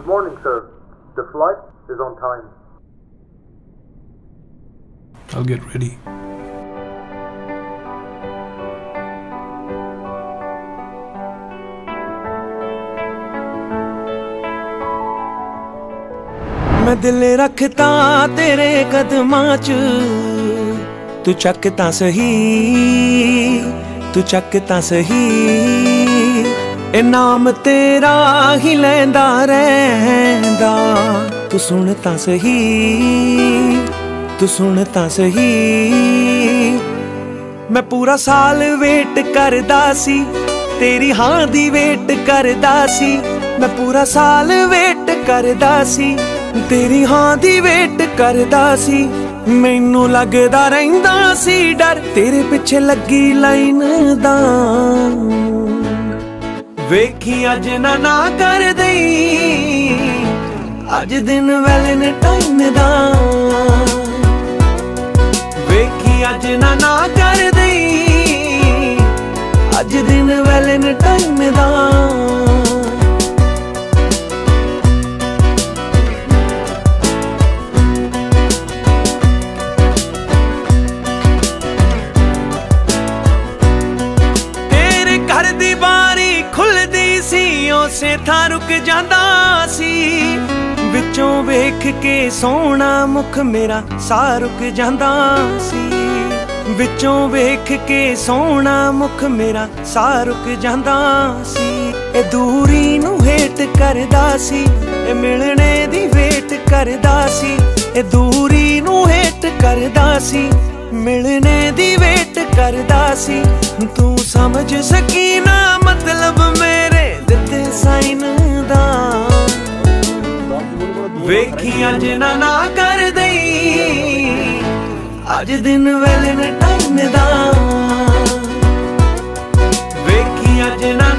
Good morning, sir. The flight is on time. I'll get ready. मैं दिल रखता तेरे कदमां च, तू चक तां सही, तू चक तां सही। ए नाम तेरा ही लैंदा रहिंदा, तू सुन तां सही, तू सुन तां सही। मैं पूरा साल वेट करदा सी, तेरी हां दी वेट करदा सी। मैं पूरा साल वेट करदा सी, तेरी हां दी वेट करदा सी। मैनू लगदा रहिंदा सी डर, तेरे पिछे लगी लाइन दा। वेखी अज ना कर दई, अज दिन वैलेंटाइन दा। वेखी अज ना कर दई, अज दिन वैलेंटाइन दा। उसे थां रुक जांदा सी, विचों वेख के सोहना मुख मेरा साह रुक जांदा सी। विचों वेख के सोहना मुख मेरा साह रुक जांदा सी। ए दूरी नू हेट करदा सी, ए मिलने दी वेट करदा सी। ए दूरी नू हेट करदा सी, मिलने दी वेट करदा सी। तू समझ सकी ना मतलब मेरे दिते साइन दा। वेखी अज ना कर दई, अज दिन वैलेंटाइन दा। वेखी अज ना